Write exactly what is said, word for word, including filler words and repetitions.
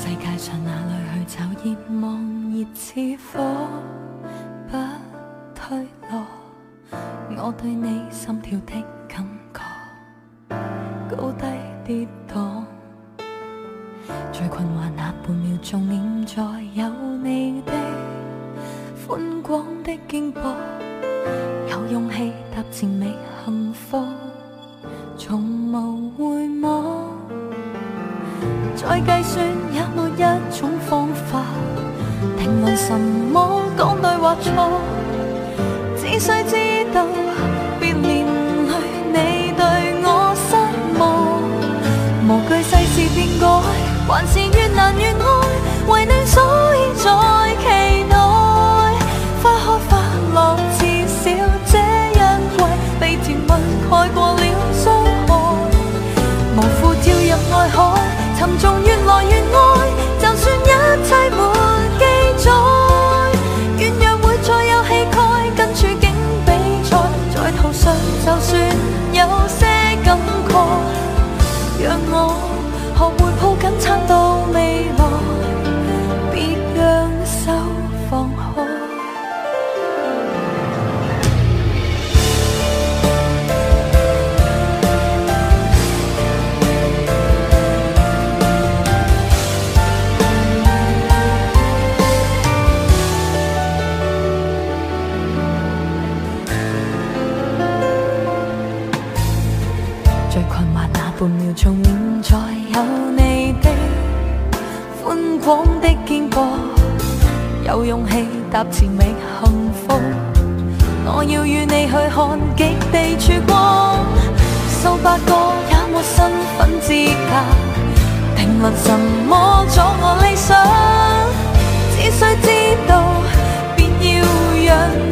世界上哪里去找熱望熱似火，不退落。我對你心跳的感覺，高低跌宕。最困惑那半秒鐘，念在有你的寬廣的肩膊，有勇氣踏前覓幸福，從無回望。再計算也沒一種方法定論什麼講對或錯，只需知道別年裏你對我失望。無懼世事變改，還是越難越愛，為你所以在期待。花開花落至少這一季，被甜蜜蓋過了傷害，無負跳入愛海，沉重越來越愛，就算一切沒記載，軟弱會再有氣概，跟處境比賽，在途上就算有些感慨，讓我學會抱緊撐到未來，別讓手放開。最困惑那半秒鐘，念在有你的寬廣的肩膊，有勇氣踏前覓幸福。我要與你去看極地曙光，數百個也沒身份資格評論什麼阻我理想，只需知道別要讓